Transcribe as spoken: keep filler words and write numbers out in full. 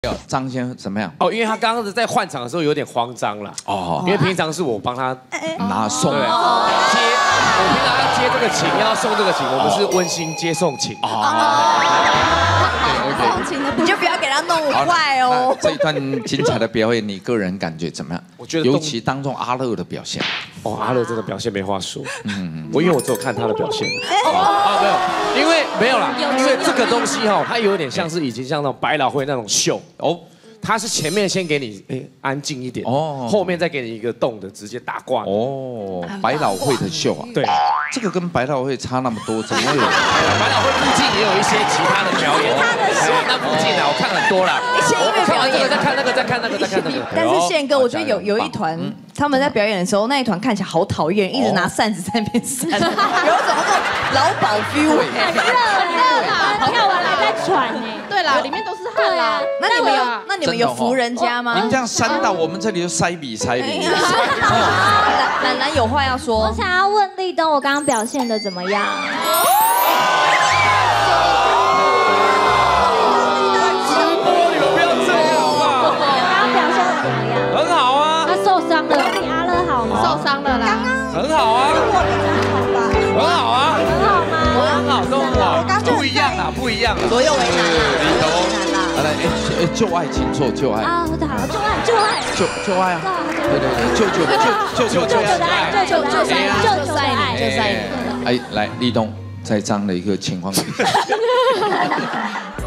张先生怎么样？ 哦，因为他刚刚在换场的时候有点慌张了。哦，因为平常是我帮他拿送， 对，接，我平常要接这个琴，要送这个琴，我们是温馨接送琴。 哦送琴的你就不要给他弄坏哦。 这一段精彩的表演，你个人感觉怎么样？ 我觉得尤其当中阿乐的表现。 哦，阿乐真的表现没话说。嗯，我因为我只有看他的表现。哦，没有，因为没有啦，因为这个东西哈，它有点像是已经像那种百老汇那种秀哦。它是前面先给你哎安静一点，哦，后面再给你一个动的，直接打挂。 哦，百老汇的秀啊， 对， 这个跟百老汇差那么多，怎么会有？ 百老汇附近也有一些其他的表演，其他的秀，那附近啊，我看很多啦。 一些音乐表演， 再看那个，再看那个，再看那个。 但是宪哥，我觉得有有一团他们在表演的时候，那一团看起来好讨厌，一直拿扇子在那边扇，有一种那种劳保 feel， 很热热啦，跳完还在喘呢。 对啦，里面都是汗啦。 那你们有那你们有扶人家吗？ 你们这样扇到我们这里就塞米塞米。 楠楠有话要说。 我想要问立东，我刚刚表现的怎么样？ 直播你们不要这样好不好？ 刚刚表现的怎么样？ 很好啊。 他受伤了，比阿乐好吗？ 受伤了啦。 很好啊。很好啊。 很好吗？ 很好，都很好。不一样啦，不一样啦。 左右为难啦。 里头，来，哎哎，旧爱请坐，旧爱。 啊，好，就爱就爱。 旧旧爱啊。对对对，旧旧旧旧旧爱。 就就就爱就就爱就爱。 哎，来，立东，在这样的一个情况底下。